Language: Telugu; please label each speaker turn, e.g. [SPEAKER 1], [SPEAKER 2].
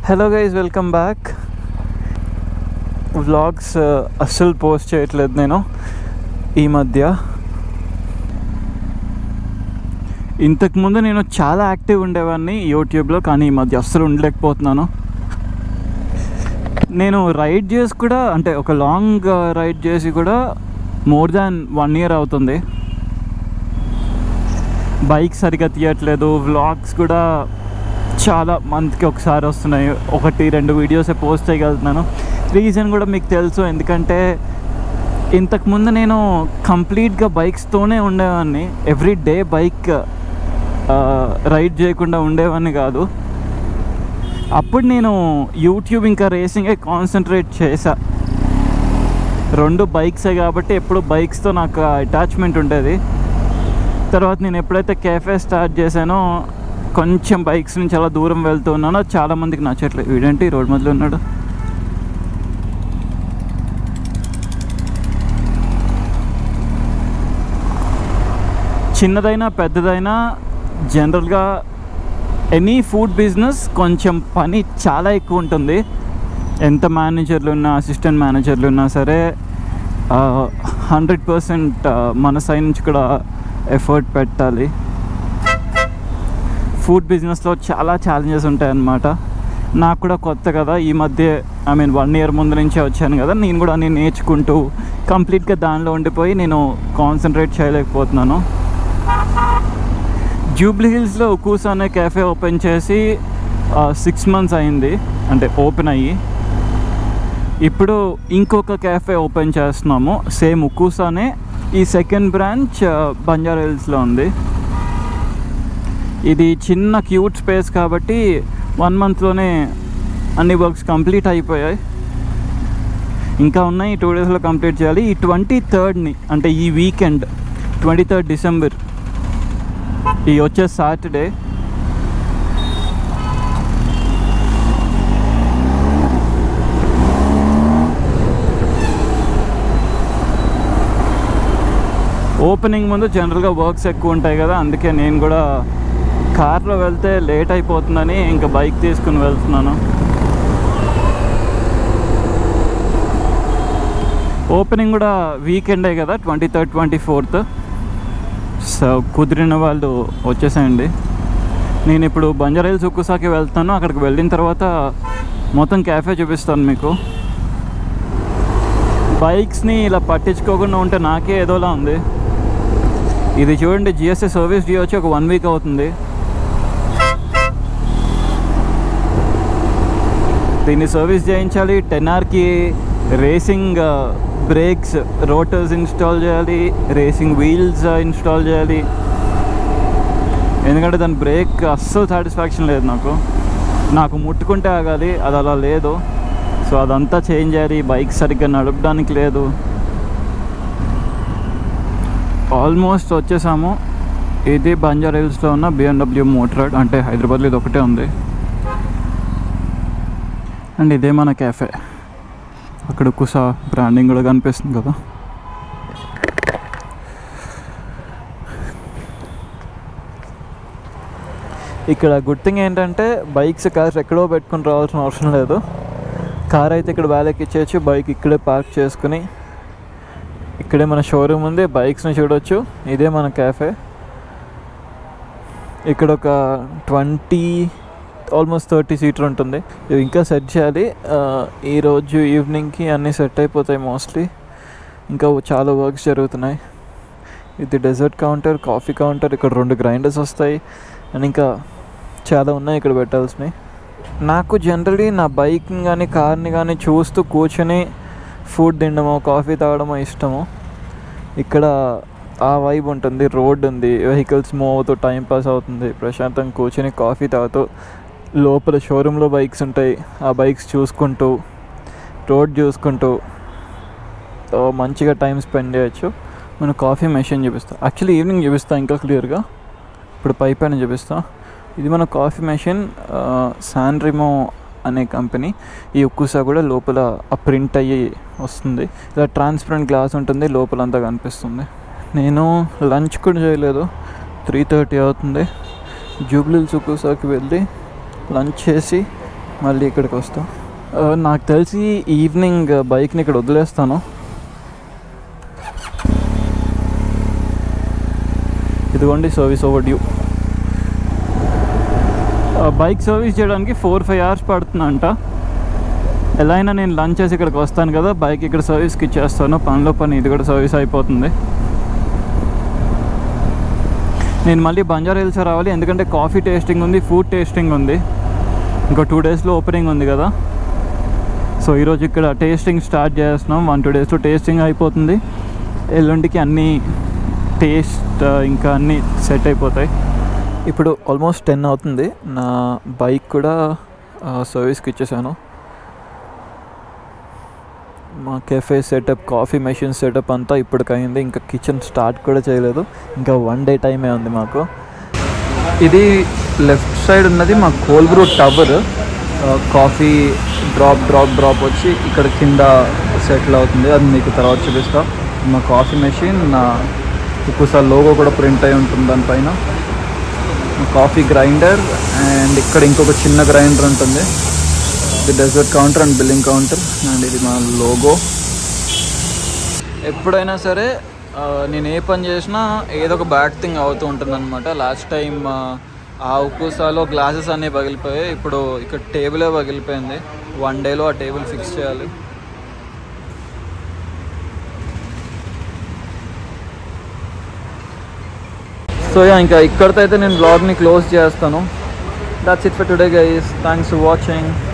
[SPEAKER 1] Hello guys, welcome back. Vlogs అస్సలు పోస్ట్ చేయట్లేదు నేను ఈ మధ్య. ఇంతకుముందు నేను చాలా యాక్టివ్ ఉండేవాడిని యూట్యూబ్లో, కానీ ఈ మధ్య అస్సలు ఉండలేకపోతున్నాను. నేను రైడ్ చేసి కూడా, అంటే ఒక లాంగ్ రైడ్ చేసి కూడా మోర్ దాన్ 1 year అవుతుంది. బైక్ సరిగ్గా తీయట్లేదు. వ్లాగ్స్ కూడా చాలా మంత్కి ఒకసారి వస్తున్నాయి, 1-2 వీడియోసే పోస్ట్ చేయగలుగుతున్నాను. రీజన్ కూడా మీకు తెలుసు, ఎందుకంటే ఇంతకుముందు నేను కంప్లీట్గా బైక్స్తోనే ఉండేవాడిని. ఎవ్రీ డే బైక్ రైడ్ చేయకుండా ఉండేవాడిని కాదు. అప్పుడు నేను యూట్యూబ్ ఇంకా రేసింగే కాన్సన్ట్రేట్ చేశా. 2 బైక్సే కాబట్టి ఎప్పుడు బైక్స్తో నాకు అటాచ్మెంట్ ఉండేది. తర్వాత నేను ఎప్పుడైతే కేఫే స్టార్ట్ చేశానో కొంచెం బైక్స్ నుంచి అలా దూరం వెళ్తూ ఉన్నాను. అది చాలామందికి నచ్చట్లేదు. వీడేంటి రోడ్ మధ్యలో ఉన్నాడు. చిన్నదైనా పెద్దదైనా జనరల్గా ఎనీ ఫుడ్ బిజినెస్ కొంచెం పని చాలా ఎక్కువ ఉంటుంది. ఎంత మేనేజర్లు ఉన్నా, అసిస్టెంట్ మేనేజర్లు ఉన్నా సరే 100% మన సైడ్ నుంచి కూడా ఎఫర్ట్ పెట్టాలి. ఫుడ్ బిజినెస్లో చాలా ఛాలెంజెస్ ఉంటాయన్నమాట. నాకు కూడా కొత్త కదా, ఈ మధ్య 1 year ముందు నుంచే వచ్చాను కదా, నేను కూడా అన్నీ నేర్చుకుంటూ కంప్లీట్గా దానిలో ఉండిపోయి నేను కాన్సన్ట్రేట్ చేయలేకపోతున్నాను. జూబ్లీ హిల్స్లో ఉకూసా అనే కేఫే ఓపెన్ చేసి 6 months అయింది, అంటే ఓపెన్ అయ్యి. ఇప్పుడు ఇంకొక కేఫే ఓపెన్ చేస్తున్నాము, సేమ్ ఉకూసానే. ఈ సెకండ్ బ్రాంచ్ బంజారా హిల్స్లో ఉంది. ఇది చిన్న క్యూట్ స్పేస్ కాబట్టి 1 monthలోనే అన్ని వర్క్స్ కంప్లీట్ అయిపోయాయి. ఇంకా ఉన్నాయి, 2 daysలో కంప్లీట్ చేయాలి. ఈ 23rd అంటే ఈ వీకెండ్ 23rd December, ఈ వచ్చే సాటర్డే ఓపెనింగ్ ముందు జనరల్గా వర్క్స్ ఎక్కువ ఉంటాయి కదా, అందుకే నేను కూడా కార్లో వెళ్తే లేట్ అయిపోతుందని ఇంకా బైక్ తీసుకుని వెళ్తున్నాను. ఓపెనింగ్ కూడా వీకెండే కదా, 23rd 24th. సో కుదిరిన వాళ్ళు వచ్చేసేయండి. నేను ఇప్పుడు బంజారా హిల్స్ ఉక్కుసాకి వెళ్తాను. అక్కడికి వెళ్ళిన తర్వాత మొత్తం క్యాఫే చూపిస్తాను మీకు. బైక్స్ని ఇలా పట్టించుకోకుండా ఉంటే నాకే ఏదోలా ఉంది. ఇది చూడండి, జిఎస్ఏ సర్వీస్ డ్యూ వచ్చి ఒక 1 week అవుతుంది. దీన్ని సర్వీస్ చేయించాలి. 10Rకి రేసింగ్ బ్రేక్స్, రోటర్స్ ఇన్స్టాల్ చేయాలి, రేసింగ్ వీల్స్ ఇన్స్టాల్ చేయాలి. ఎందుకంటే దాని బ్రేక్ అస్సలు సాటిస్ఫాక్షన్ లేదు నాకు ముట్టుకుంటే ఆగాలి, అది అలా లేదు. సో అదంతా చేంజ్ చేయాలి. బైక్ సరిగ్గా నడపడానికి లేదు. ఆల్మోస్ట్ వచ్చేసాము. ఇది బంజారా హిల్స్లో ఉన్న BMW మోటార్, అంటే హైదరాబాద్లో ఇది ఒకటే ఉంది. అండ్ ఇదే మన క్యాఫే. అక్కడ కుసా బ్రాండింగ్ కూడా కనిపిస్తుంది కదా. ఇక్కడ గుడ్ థింగ్ ఏంటంటే బైక్స్, కార్స్ ఎక్కడో పెట్టుకుని రావాల్సిన అవసరం లేదు. కార్ అయితే ఇక్కడ వ్యాలెకి ఇచ్చేయచ్చు, బైక్ ఇక్కడే పార్క్ చేసుకుని ఇక్కడే మన షోరూమ్ ఉంది, బైక్స్ని చూడవచ్చు. ఇదే మన క్యాఫే. ఇక్కడ ఒక 30 seater ఉంటుంది. ఇది ఇంకా సెట్ చేయాలి. ఈరోజు ఈవినింగ్కి అన్నీ సెట్ అయిపోతాయి మోస్ట్లీ. ఇంకా చాలా వర్క్స్ జరుగుతున్నాయి. ఇది డెజర్ట్ కౌంటర్, కాఫీ కౌంటర్, ఇక్కడ 2 grinders వస్తాయి. అండ్ ఇంకా చాలా ఉన్నాయి ఇక్కడ పెట్టాల్సినవి. నాకు జనరలీ నా బైక్ని కానీ కార్ని కానీ చూస్తూ కూర్చొని ఫుడ్ తినడమో కాఫీ తాగడమో ఇష్టము. ఇక్కడ ఆ వైబ్ ఉంటుంది. రోడ్ ఉంది, వెహికల్స్ మూవ్ అవుతూ టైం పాస్ అవుతుంది. ప్రశాంతంగా కూర్చొని కాఫీ తాగుతూ, లోపల షోరూంలో బైక్స్ ఉంటాయి, ఆ బైక్స్ చూసుకుంటూ, రోడ్ చూసుకుంటూ మంచిగా టైం స్పెండ్ చేయొచ్చు. మనం కాఫీ మెషిన్ చూపిస్తాం. యాక్చువల్లీ ఈవినింగ్ చూపిస్తాను ఇంకా క్లియర్గా. ఇప్పుడు పైన చూపిస్తాం. ఇది మన కాఫీ మెషిన్, శాన్రిమో అనే కంపెనీ. ఈ ఉక్కుసా కూడా లోపల ఆ ప్రింట్ అయ్యి వస్తుంది. ఇలా ట్రాన్స్పరెంట్ గ్లాస్ ఉంటుంది, లోపలంతా కనిపిస్తుంది. నేను లంచ్ కూడా చేయలేదు, 3:30 అవుతుంది. జూబ్లీ హిల్స్ ఉక్కుసాకి వెళ్ళి లంచ్ చేసి మళ్ళీ ఇక్కడికి వస్తాం. నాకు తెలిసి ఈవినింగ్ బైక్ని ఇక్కడ వదిలేస్తాను. ఇదిగోండి service overdue. Bike service చేయడానికి 4-5 అవర్స్ పడుతుందంట. ఎలా అయినా నేను లంచ్ చేసి ఇక్కడికి వస్తాను కదా, బైక్ ఇక్కడ సర్వీస్కి ఇచ్చేస్తాను. పనిలో పని ఇది కూడా సర్వీస్ అయిపోతుంది. నేను మళ్ళీ బంజారా హిల్స్ రావాలి, ఎందుకంటే కాఫీ టేస్టింగ్ ఉంది, ఫుడ్ టేస్టింగ్ ఉంది. ఇంకో 2 డేస్లో ఓపెనింగ్ ఉంది కదా. సో ఈరోజు ఇక్కడ టేస్టింగ్ స్టార్ట్ చేస్తున్నాం. 1-2 డేస్లో టేస్టింగ్ అయిపోతుంది. ఎల్లుండికి అన్నీ టేస్ట్ ఇంకా అన్నీ సెట్ అయిపోతాయి. ఇప్పుడు ఆల్మోస్ట్ 10 అవుతుంది. నా బైక్ కూడా సర్వీస్కి ఇచ్చేసాను. మా cafe setup, coffee machine setup అంతా ఇప్పటికైంది. ఇంకా కిచెన్ స్టార్ట్ కూడా చేయలేదు. ఇంకా 1 డే టైమే ఉంది మాకు. ఇది లెఫ్ట్ సైడ్ ఉన్నది మా cold brew tower. Coffee drop వచ్చి ఇక్కడ కింద సెటిల్ అవుతుంది. అది మీకు తర్వాత చూపిస్తా. మా కాఫీ మెషిన్, నా ఉప్పుసా లోగో కూడా ప్రింట్ అయి ఉంటుంది దానిపైన. కాఫీ గ్రైండర్ అండ్ ఇక్కడ ఇంకొక చిన్న గ్రైండర్ ఉంటుంది. ఇది dessert counter and billing counter. And ఇది మా లోగో. ఎప్పుడైనా సరే నేను ఏ పని చేసినా ఏదో ఒక బ్యాడ్ థింగ్ అవుతూ ఉంటుంది అనమాట. లాస్ట్ టైం ఆ ఉప్పుసాలో గ్లాసెస్ అన్నీ పగిలిపోయాయి. ఇప్పుడు ఇక్కడ టేబులే పగిలిపోయింది. 1 డేలో ఆ టేబుల్ ఫిక్స్ చేయాలి. సో ఇంకా ఇక్కడితో అయితే నేను బ్లాగ్ని క్లోజ్ చేస్తాను. That's it for today guys. Thanks for watching.